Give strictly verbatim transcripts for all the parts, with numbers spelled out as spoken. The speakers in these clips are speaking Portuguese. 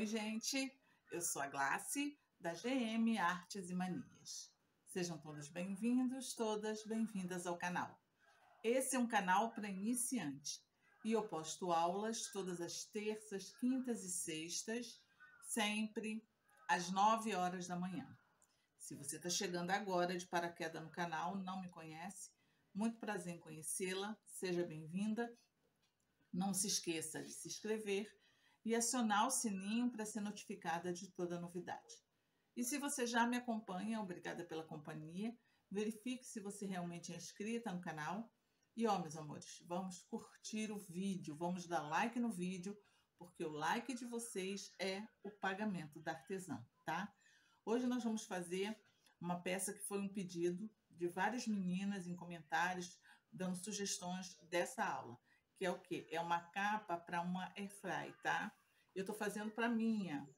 gente, eu sou a Glace, da G M Artes e Manias. Sejam todos bem-vindos, todas bem-vindas ao canal. Esse é um canal para iniciante e eu posto aulas todas as terças, quintas e sextas, sempre às nove horas da manhã. Se você está chegando agora de paraquedas no canal, não me conhece, muito prazer em conhecê-la, seja bem-vinda. Não se esqueça de se inscrever e acionar o sininho para ser notificada de toda novidade. E se você já me acompanha, obrigada pela companhia, verifique se você realmente é inscrita no canal. E ó, meus amores, vamos curtir o vídeo, vamos dar like no vídeo, porque o like de vocês é o pagamento da artesã, tá? Hoje nós vamos fazer uma peça que foi um pedido de várias meninas em comentários, dando sugestões dessa aula. Que é o quê? É uma capa para uma airfry, tá? Eu tô fazendo para minha,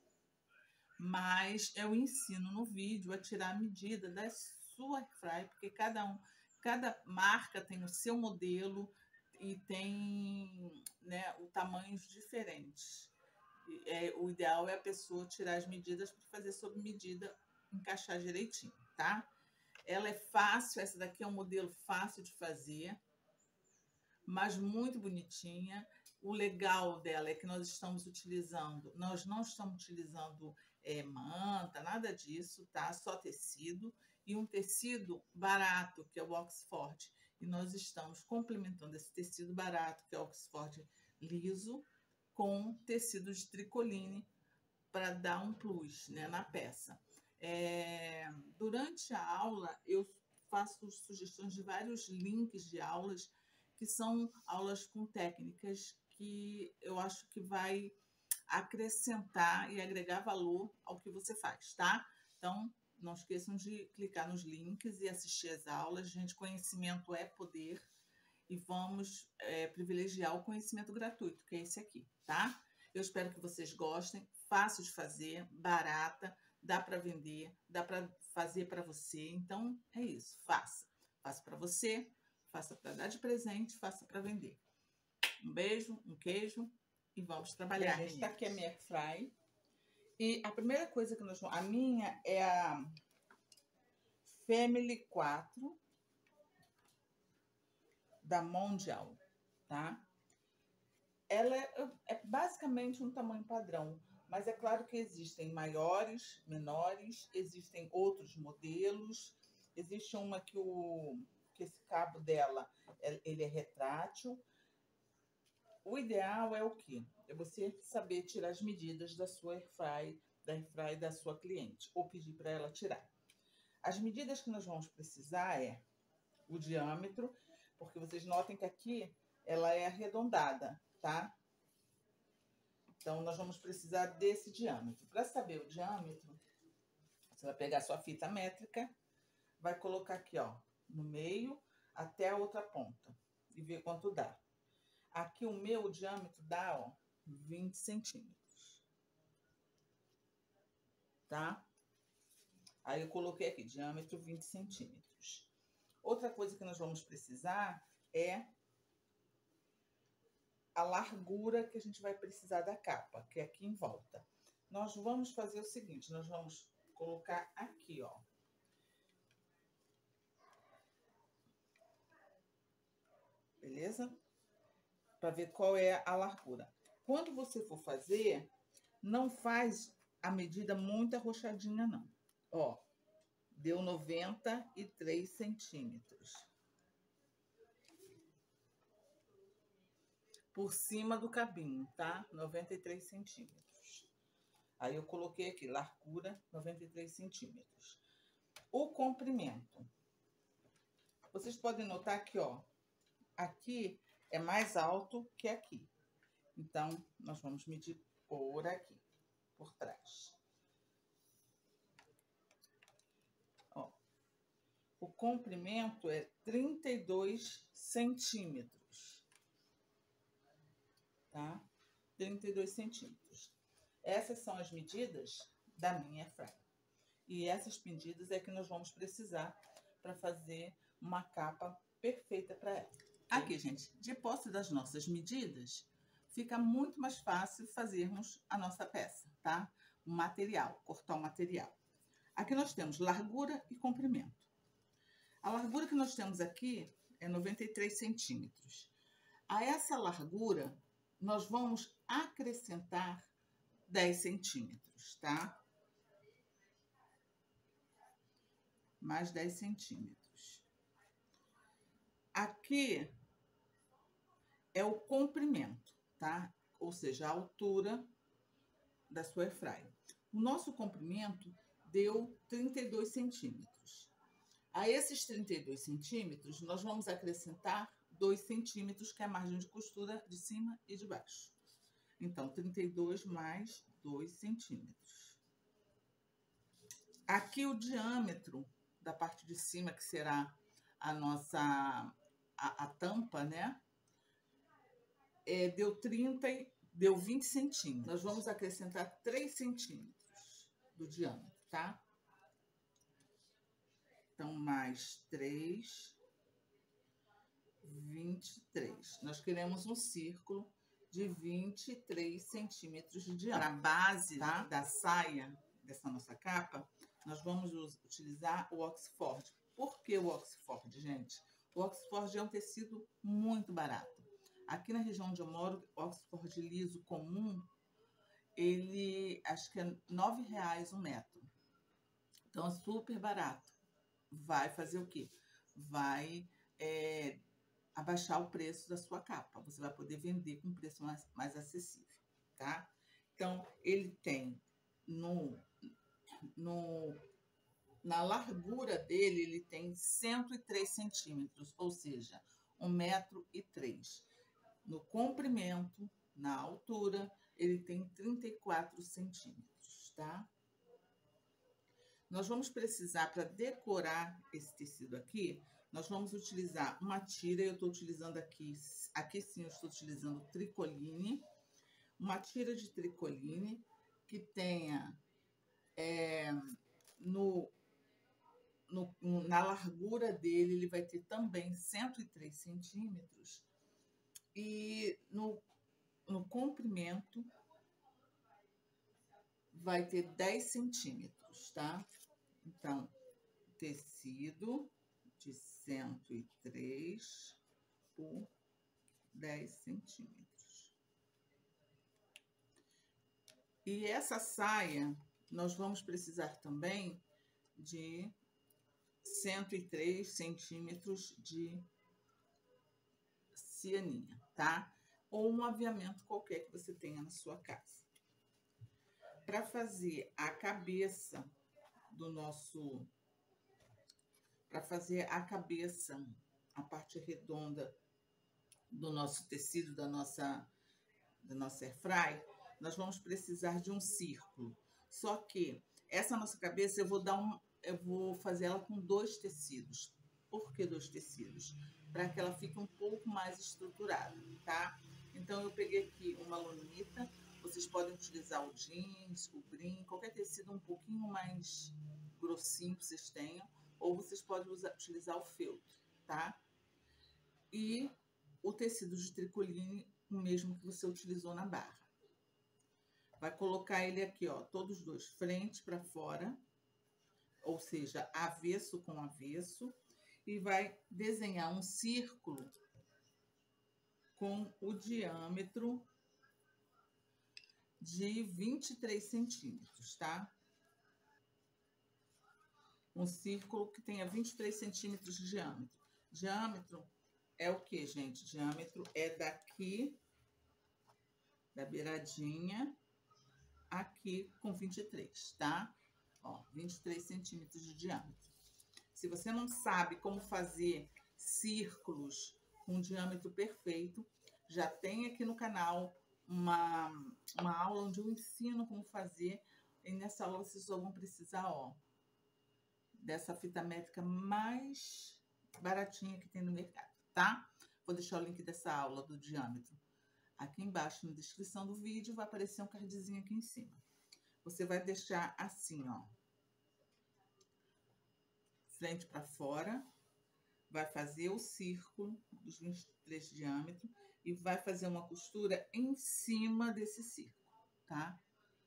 mas eu ensino no vídeo a tirar a medida da sua airfry, porque cada um, cada marca tem o seu modelo e tem, né, o tamanhos diferentes. É, o ideal é a pessoa tirar as medidas para fazer sob medida, encaixar direitinho, tá? Ela é fácil, essa daqui é um modelo fácil de fazer, mas muito bonitinha. O legal dela é que nós estamos utilizando, nós não estamos utilizando é, manta, nada disso, tá? Só tecido e um tecido barato, que é o Oxford. E nós estamos complementando esse tecido barato, que é o Oxford liso, com tecido de tricoline para dar um plus, né, na peça. É, durante a aula, eu faço sugestões de vários links de aulas que são aulas com técnicas que eu acho que vai acrescentar e agregar valor ao que você faz, tá? Então, não esqueçam de clicar nos links e assistir às aulas. Gente, conhecimento é poder e vamos é, privilegiar o conhecimento gratuito, que é esse aqui, tá? Eu espero que vocês gostem, fácil de fazer, barata, dá para vender, dá para fazer para você. Então, é isso, faça. Faça para você, faça para dar de presente, faça para vender. Um beijo, um queijo e vamos trabalhar. A gente está aqui a minha airfry. E a primeira coisa que nós vamos... A minha é a Family quatro da Mondial, tá? Ela é, é basicamente um tamanho padrão, mas é claro que existem maiores, menores, existem outros modelos. Existe uma que, o, que esse cabo dela ele é retrátil. O ideal é o quê? É você saber tirar as medidas da sua airfry, da airfry da sua cliente, ou pedir para ela tirar. As medidas que nós vamos precisar é o diâmetro, porque vocês notem que aqui ela é arredondada, tá? Então, nós vamos precisar desse diâmetro. Para saber o diâmetro, você vai pegar a sua fita métrica, vai colocar aqui, ó, no meio até a outra ponta e ver quanto dá. Aqui o meu diâmetro dá, ó, vinte centímetros. Tá? Aí eu coloquei aqui, diâmetro vinte centímetros. Outra coisa que nós vamos precisar é a largura que a gente vai precisar da capa, que é aqui em volta. Nós vamos fazer o seguinte, nós vamos colocar aqui, ó. Beleza? Para ver qual é a largura. Quando você for fazer, não faz a medida muito arrochadinha, não. Ó, deu noventa e três centímetros. Por cima do cabinho, tá? noventa e três centímetros. Aí eu coloquei aqui, largura, noventa e três centímetros. O comprimento. Vocês podem notar que, ó, aqui é mais alto que aqui. Então, nós vamos medir por aqui, por trás. Ó, o comprimento é trinta e dois centímetros. Tá? trinta e dois centímetros. Essas são as medidas da minha airfry. E essas medidas é que nós vamos precisar para fazer uma capa perfeita para ela. Aqui, gente, de posse das nossas medidas, fica muito mais fácil fazermos a nossa peça, tá? O material, cortar o material. Aqui nós temos largura e comprimento. A largura que nós temos aqui é noventa e três centímetros. A essa largura, nós vamos acrescentar dez centímetros, tá? Mais dez centímetros. Aqui é o comprimento, tá? Ou seja, a altura da sua airfryer. O nosso comprimento deu trinta e dois centímetros. A esses trinta e dois centímetros, nós vamos acrescentar dois centímetros, que é a margem de costura de cima e de baixo. Então, trinta e dois mais dois centímetros. Aqui o diâmetro da parte de cima, que será a nossa a, a tampa, né? É, deu trinta, deu vinte centímetros. Nós vamos acrescentar três centímetros do diâmetro, tá? Então, mais três, vinte e três. Nós queremos um círculo de vinte e três centímetros de diâmetro. Para a base, tá, da saia, dessa nossa capa, nós vamos utilizar o Oxford. Por que o Oxford, gente? O Oxford é um tecido muito barato. Aqui na região onde eu moro, o Oxford liso comum, ele acho que é nove reais um metro. Então é super barato. Vai fazer o quê? Vai é, abaixar o preço da sua capa. Você vai poder vender com um preço mais, mais acessível, tá? Então, ele tem no, no, na largura dele, ele tem cento e três centímetros, ou seja, um metro e três. No comprimento, na altura, ele tem trinta e quatro centímetros, tá? Nós vamos precisar, para decorar esse tecido aqui, nós vamos utilizar uma tira. Eu estou utilizando aqui, aqui sim eu estou utilizando tricoline. Uma tira de tricoline que tenha é, no, no, na largura dele, ele vai ter também cento e três centímetros. E no, no comprimento vai ter dez centímetros, tá? Então, tecido de cento e três por dez centímetros. E essa saia, nós vamos precisar também de cento e três centímetros de cianinha, tá? Ou um aviamento qualquer que você tenha na sua casa. Para fazer a cabeça do nosso... Para fazer a cabeça, a parte redonda do nosso tecido, da nossa, da nossa airfryer, nós vamos precisar de um círculo. Só que essa nossa cabeça eu vou dar um, eu vou fazer ela com dois tecidos. Por que dois tecidos? Para que ela fique um pouco mais estruturada, tá? Então eu peguei aqui uma lunita. Vocês podem utilizar o jeans, o brim, qualquer tecido um pouquinho mais grossinho que vocês tenham. Ou vocês podem usar, utilizar o feltro, tá? E o tecido de tricoline, o mesmo que você utilizou na barra. Vai colocar ele aqui, ó, todos dois, frente para fora, ou seja, avesso com avesso, e vai desenhar um círculo com o diâmetro de vinte e três centímetros, tá? Um círculo que tenha vinte e três centímetros de diâmetro. Diâmetro é o que, gente? Diâmetro é daqui, da beiradinha, aqui com vinte e três, tá? Ó, vinte e três centímetros de diâmetro. Se você não sabe como fazer círculos com diâmetro perfeito, já tem aqui no canal uma, uma aula onde eu ensino como fazer. E nessa aula vocês só vão precisar, ó, dessa fita métrica mais baratinha que tem no mercado, tá? Vou deixar o link dessa aula do diâmetro aqui embaixo na descrição do vídeo, vai aparecer um cardzinho aqui em cima. Você vai deixar assim, ó, frente para fora, vai fazer o círculo dos vinte e três de diâmetro e vai fazer uma costura em cima desse círculo, tá?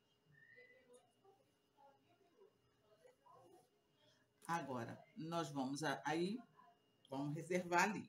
Agora, nós vamos aí, vamos reservar ali.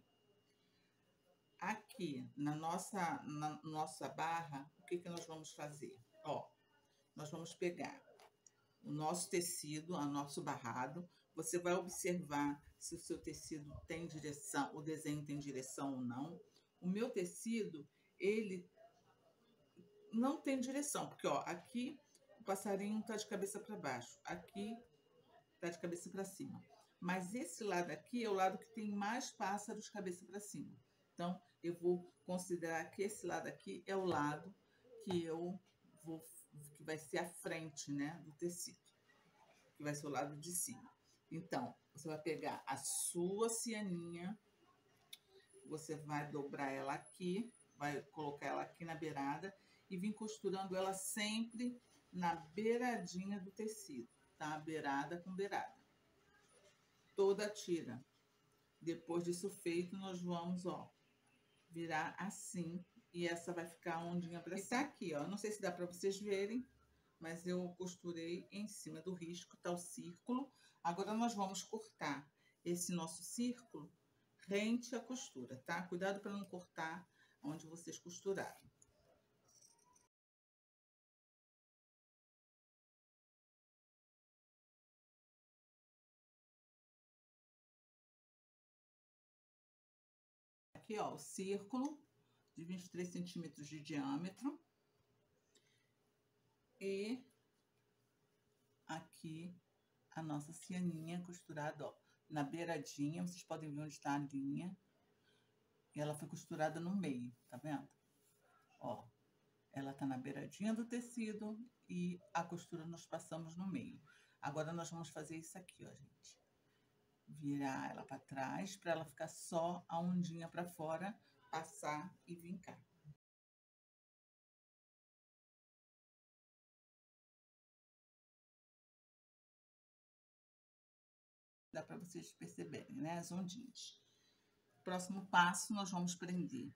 Aqui, na nossa, na nossa barra, o que que nós vamos fazer? Ó, nós vamos pegar o nosso tecido, o nosso barrado. Você vai observar se o seu tecido tem direção, o desenho tem direção ou não. O meu tecido, ele não tem direção, porque ó, aqui o passarinho tá de cabeça para baixo, aqui tá de cabeça para cima. Mas esse lado aqui é o lado que tem mais pássaros de cabeça para cima. Então, eu vou considerar que esse lado aqui é o lado que eu vou, que vai ser a frente, né, do tecido, que vai ser o lado de cima. Então, você vai pegar a sua cianinha, você vai dobrar ela aqui, vai colocar ela aqui na beirada e vir costurando ela sempre na beiradinha do tecido, tá? Beirada com beirada. Toda a tira. Depois disso feito, nós vamos, ó, virar assim e essa vai ficar a ondinha pra cima. E tá aqui, ó, não sei se dá pra vocês verem, mas eu costurei em cima do risco, tá o círculo. Agora nós vamos cortar esse nosso círculo rente à costura, tá? Cuidado para não cortar onde vocês costuraram. Aqui, ó, o círculo de vinte e três centímetros de diâmetro. E aqui a nossa cianinha costurada, ó, na beiradinha. Vocês podem ver onde está a linha. E ela foi costurada no meio, tá vendo? Ó, ela tá na beiradinha do tecido e a costura nós passamos no meio. Agora nós vamos fazer isso aqui, ó, gente. Virar ela para trás, para ela ficar só a ondinha para fora, passar e vincar. Dá para vocês perceberem, né, as ondinhas. Próximo passo, nós vamos prender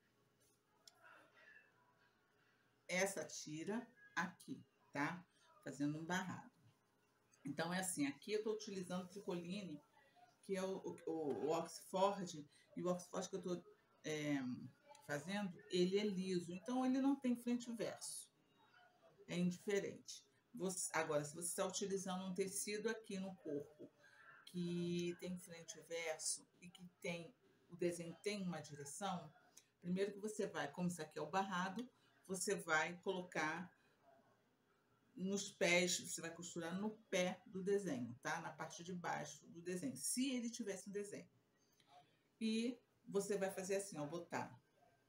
essa tira aqui, tá? Fazendo um barrado. Então, é assim, aqui eu tô utilizando tricoline, que é o, o, o Oxford, e o Oxford que eu tô é, fazendo, ele é liso, então ele não tem frente e verso. É indiferente. Você, agora, se você está utilizando um tecido aqui no corpo, que tem frente e verso, e que tem, o desenho tem uma direção, primeiro que você vai, como isso aqui é o barrado, você vai colocar nos pés, você vai costurar no pé do desenho, tá? Na parte de baixo do desenho, se ele tivesse um desenho. E você vai fazer assim, ó, botar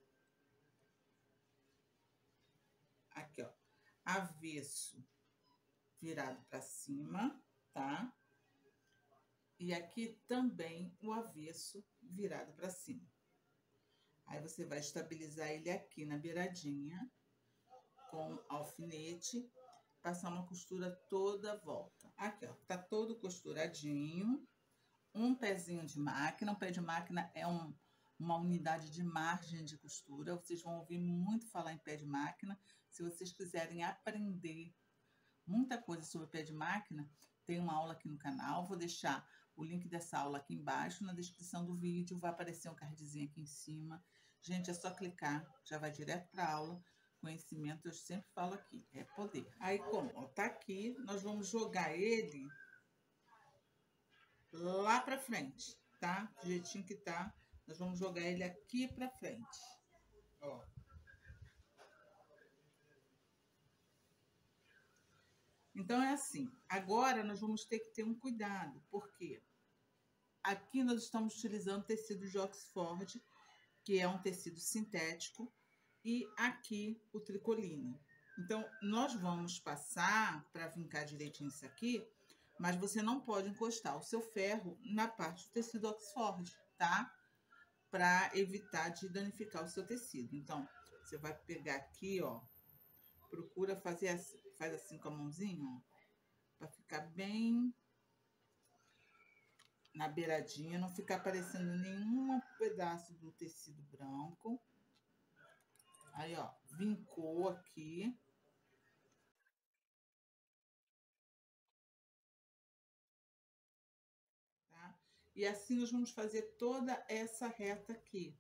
aqui, ó, avesso virado para cima, tá? E aqui também o avesso virado para cima. Aí você vai estabilizar ele aqui na beiradinha com alfinete, passar uma costura toda a volta. Aqui, ó, tá todo costuradinho. Um pezinho de máquina. Um pé de máquina é um, uma unidade de margem de costura. Vocês vão ouvir muito falar em pé de máquina. Se vocês quiserem aprender muita coisa sobre pé de máquina, tem uma aula aqui no canal. Vou deixar o link dessa aula aqui embaixo, na descrição do vídeo. Vai aparecer um cardzinho aqui em cima. Gente, é só clicar, já vai direto para a aula. Conhecimento, eu sempre falo aqui, é poder. Aí, como ó, tá aqui, nós vamos jogar ele lá pra frente, tá? Do jeitinho que tá, nós vamos jogar ele aqui pra frente. Ó. Então, é assim. Agora, nós vamos ter que ter um cuidado, porque aqui nós estamos utilizando tecido de Oxford, que é um tecido sintético, e aqui o tricoline. Então, nós vamos passar para vincar direitinho isso aqui, mas você não pode encostar o seu ferro na parte do tecido Oxford, tá? Para evitar de danificar o seu tecido. Então, você vai pegar aqui, ó, procura fazer assim, faz assim com a mãozinha, para ficar bem na beiradinha, não ficar aparecendo nenhum pedaço do tecido branco. Aí, ó, vincou aqui. Tá? E assim nós vamos fazer toda essa reta aqui.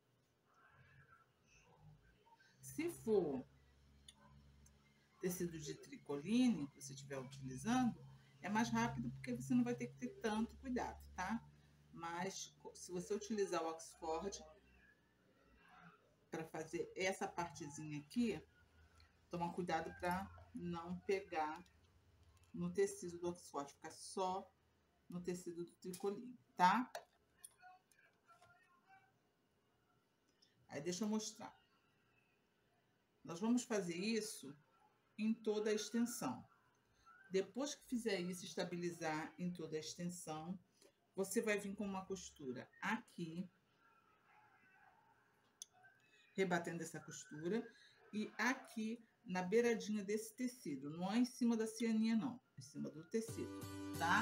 Se for tecido de tricoline que você estiver utilizando, é mais rápido porque você não vai ter que ter tanto cuidado, tá? Mas se você utilizar o Oxford para fazer essa partezinha aqui, toma cuidado para não pegar no tecido do Oxford, ficar só no tecido do tricoline, tá? Aí deixa eu mostrar. Nós vamos fazer isso em toda a extensão. Depois que fizer isso, estabilizar em toda a extensão, você vai vir com uma costura aqui, rebatendo essa costura, e aqui na beiradinha desse tecido, não é em cima da cianinha não, é em cima do tecido, tá?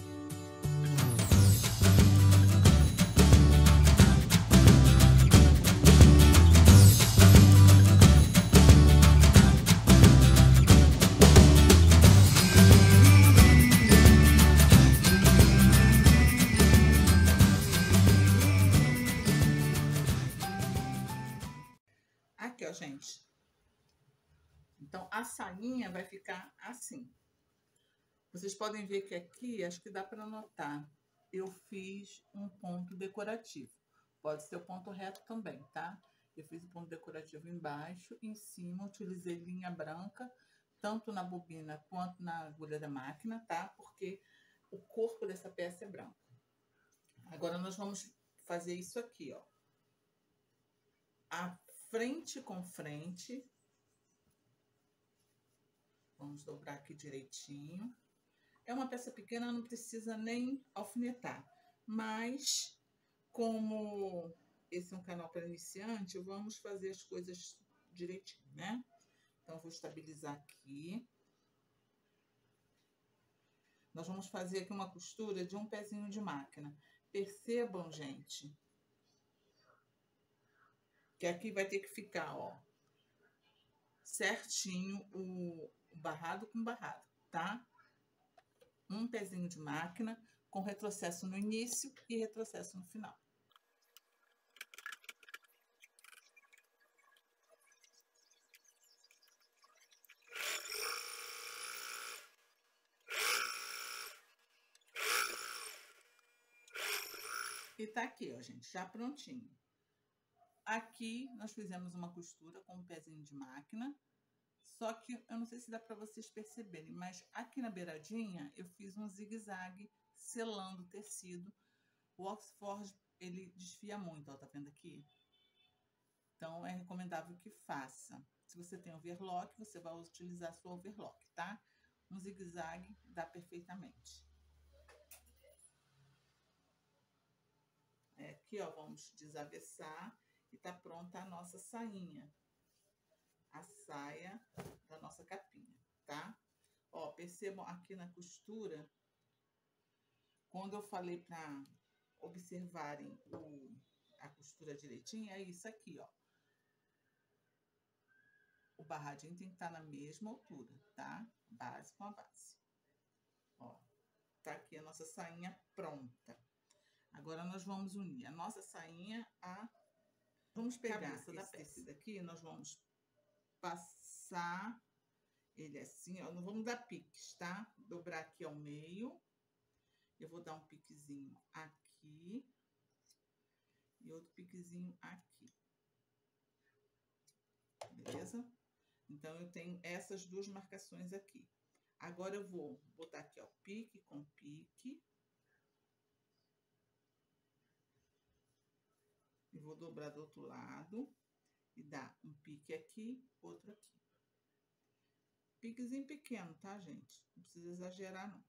Aqui, ó, gente. Então, a sainha vai ficar assim. Vocês podem ver que aqui, acho que dá para notar, eu fiz um ponto decorativo. Pode ser o ponto reto também, tá? Eu fiz o ponto decorativo embaixo, em cima, utilizei linha branca, tanto na bobina quanto na agulha da máquina, tá? Porque o corpo dessa peça é branco. Agora, nós vamos fazer isso aqui, ó. A frente com frente. Vamos dobrar aqui direitinho. É uma peça pequena, não precisa nem alfinetar. Mas, como esse é um canal para iniciante, vamos fazer as coisas direitinho, né? Então, vou estabilizar aqui. Nós vamos fazer aqui uma costura de um pezinho de máquina. Percebam, gente, que aqui vai ter que ficar, ó, certinho o barrado com barrado, tá? Um pezinho de máquina com retrocesso no início e retrocesso no final. E tá aqui, ó, gente, já prontinho. Aqui nós fizemos uma costura com um pezinho de máquina. Só que eu não sei se dá para vocês perceberem, mas aqui na beiradinha eu fiz um zigue-zague selando o tecido. O Oxford, ele desfia muito, ó, tá vendo aqui? Então, é recomendável que faça. Se você tem overlock, você vai utilizar a sua overlock, tá? Um zigue-zague dá perfeitamente. É, aqui, ó, vamos desavessar e tá pronta a nossa sainha. A saia da nossa capinha, tá? Ó, percebam aqui na costura, quando eu falei para observarem o, a costura direitinho, é isso aqui, ó. O barradinho tem que estar na mesma altura, tá? Base com a base. Ó, tá aqui a nossa sainha pronta. Agora, nós vamos unir a nossa sainha a... Vamos pegar esse tecido aqui, nós vamos passar ele assim, ó. Não vamos dar piques, tá? Dobrar aqui ao meio. Eu vou dar um piquezinho aqui. E outro piquezinho aqui. Beleza? Então, eu tenho essas duas marcações aqui. Agora, eu vou botar aqui, ó, pique com pique. E vou dobrar do outro lado. E dar um pique aqui, outro aqui. Piquezinho pequeno, tá, gente? Não precisa exagerar, não.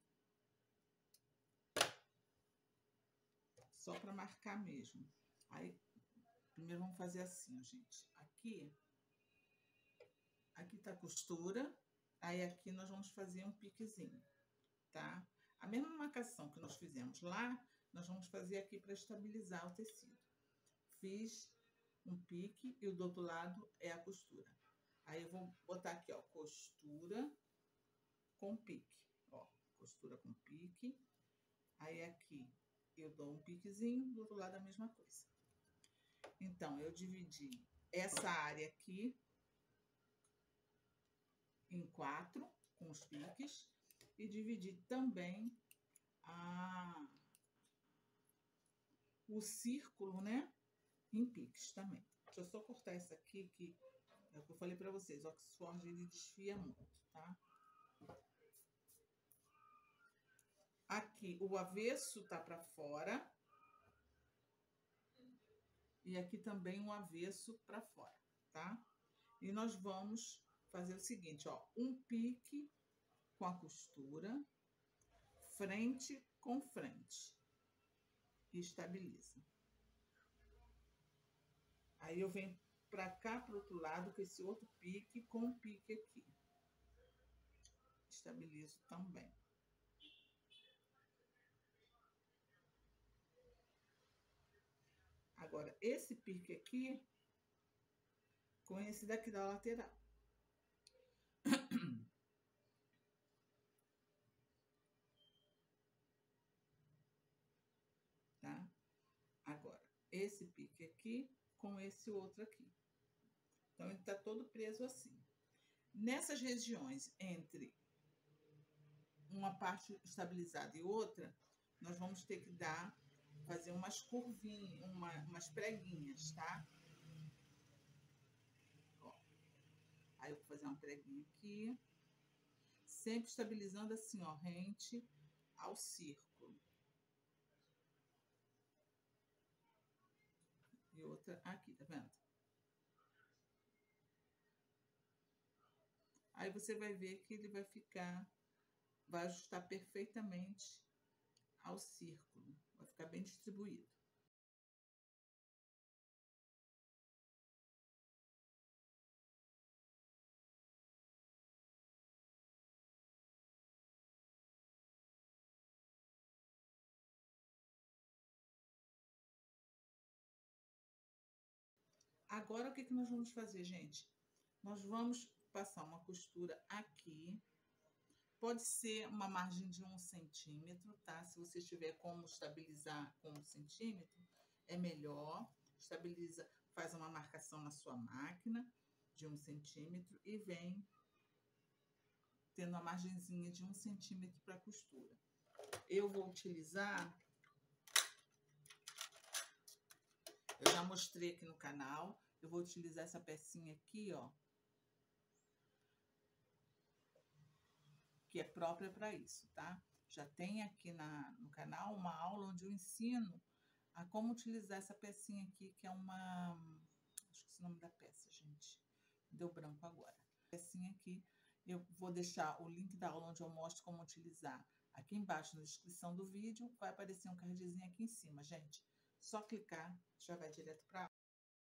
Só para marcar mesmo. Aí, primeiro vamos fazer assim, ó, gente. Aqui, aqui tá a costura. Aí, aqui nós vamos fazer um piquezinho, tá? A mesma marcação que nós fizemos lá, nós vamos fazer aqui para estabilizar o tecido. Fiz um pique e o do outro lado é a costura. Aí eu vou botar aqui, ó, costura com pique, ó, costura com pique. Aí aqui eu dou um piquezinho, do outro lado a mesma coisa. Então, eu dividi essa área aqui em quatro, com os piques, e dividi também a, o círculo, né, em piques também. Deixa eu só cortar isso aqui, que é o que eu falei pra vocês, o Oxford ele desfia muito, tá? Aqui o avesso tá pra fora. E aqui também o avesso pra fora, tá? E nós vamos fazer o seguinte, ó, um pique com a costura, frente com frente, e estabiliza. Aí eu venho pra cá, pro outro lado, com esse outro pique, com um pique aqui. Estabilizo também. Agora, esse pique aqui, com esse daqui da lateral. Tá? Agora, esse pique aqui com esse outro aqui. Então, ele tá todo preso assim. Nessas regiões entre uma parte estabilizada e outra, nós vamos ter que dar, fazer umas curvinhas, uma, umas preguinhas, tá? Ó. Aí eu vou fazer uma preguinha aqui, sempre estabilizando assim, ó, rente ao círculo. E outra aqui, tá vendo? Aí você vai ver que ele vai ficar, vai ajustar perfeitamente ao círculo, vai ficar bem distribuído. Agora, o que, que nós vamos fazer, gente? Nós vamos passar uma costura aqui. Pode ser uma margem de um centímetro, tá? Se você tiver como estabilizar com um centímetro, é melhor. Estabiliza, faz uma marcação na sua máquina de um centímetro e vem tendo uma margenzinha de um centímetro para costura. Eu vou utilizar... Eu já mostrei aqui no canal. Eu vou utilizar essa pecinha aqui, ó. Que é própria para isso, tá? Já tem aqui na, no canal uma aula onde eu ensino a como utilizar essa pecinha aqui, que é uma... Acho que esse é o nome da peça, gente. Deu branco agora. Pecinha aqui, eu vou deixar o link da aula onde eu mostro como utilizar aqui embaixo na descrição do vídeo. Vai aparecer um cardzinho aqui em cima, gente. Só clicar, já vai direto para a aula.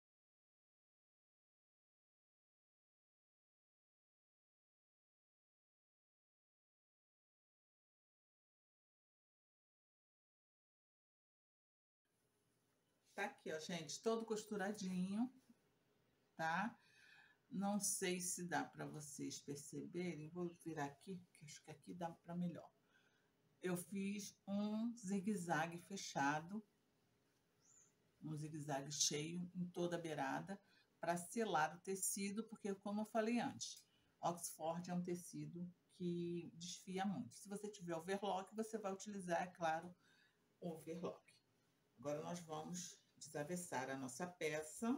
Tá aqui, ó, gente, todo costuradinho, tá? Não sei se dá para vocês perceberem. Vou virar aqui, que acho que aqui dá para melhor. Eu fiz um zigue-zague fechado, um zigue-zague cheio em toda a beirada, para selar o tecido, porque, como eu falei antes, Oxford é um tecido que desfia muito. Se você tiver overlock, você vai utilizar, é claro, o overlock. Agora, nós vamos desavessar a nossa peça.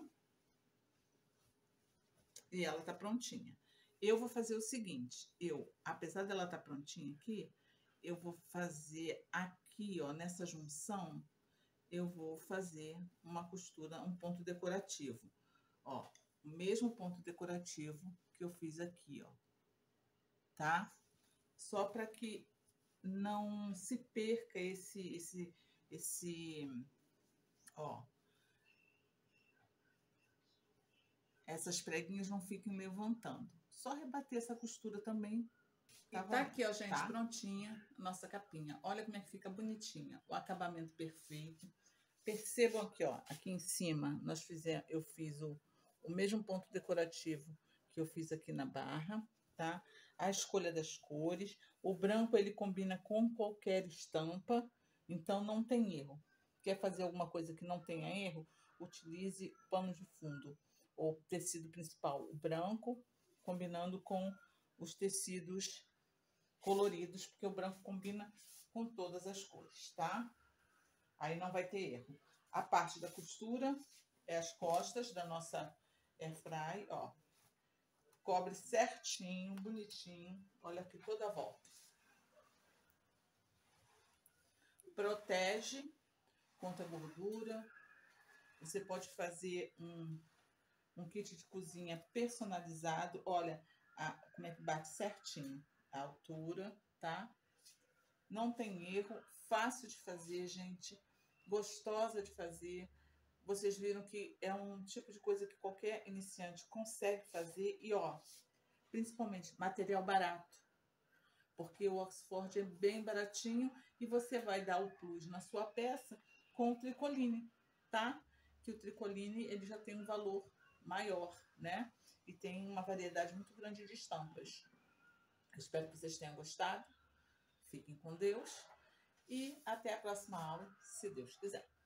E ela tá prontinha. Eu vou fazer o seguinte, eu, apesar dela tá prontinha aqui, eu vou fazer aqui, ó, nessa junção, eu vou fazer uma costura, um ponto decorativo. Ó, o mesmo ponto decorativo que eu fiz aqui, ó. Tá? Só para que não se perca esse, esse, esse, ó. Essas preguinhas não fiquem levantando. Só rebater essa costura também. Tá, e tá aqui, ó, gente, tá? Prontinha a nossa capinha. Olha como é que fica bonitinha. O acabamento perfeito. Percebam aqui, ó, aqui em cima, nós fizemos, eu fiz o, o mesmo ponto decorativo que eu fiz aqui na barra, tá? A escolha das cores. O branco, ele combina com qualquer estampa, então não tem erro. Quer fazer alguma coisa que não tenha erro? Utilize pano de fundo ou tecido principal, o branco, combinando com os tecidos coloridos, porque o branco combina com todas as cores, tá? Aí não vai ter erro. A parte da costura é as costas da nossa airfry, ó. Cobre certinho, bonitinho. Olha aqui toda a volta. Protege contra gordura. Você pode fazer um, um kit de cozinha personalizado. Olha a, como é que bate certinho a altura, tá? Não tem erro. Fácil de fazer, gente. Gostosa de fazer. Vocês viram que é um tipo de coisa que qualquer iniciante consegue fazer. E, ó, principalmente material barato. Porque o Oxford é bem baratinho e você vai dar o plus na sua peça com o tricoline, tá? Que o tricoline, ele já tem um valor maior, né? E tem uma variedade muito grande de estampas. Espero que vocês tenham gostado. Fiquem com Deus. E até a próxima aula, se Deus quiser.